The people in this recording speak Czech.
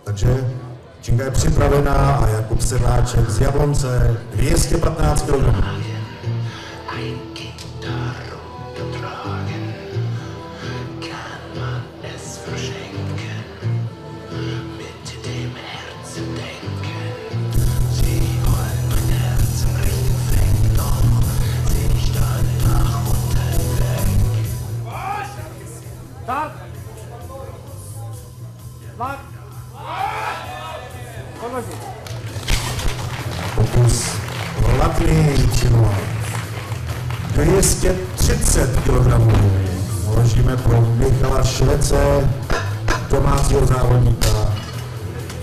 Takže činka je připravená a Jakub Sedláček z Jablonce 215 kg. Pokus Latný činovat 230 kg. Vložíme pro Michala Švece, domácího závodníka.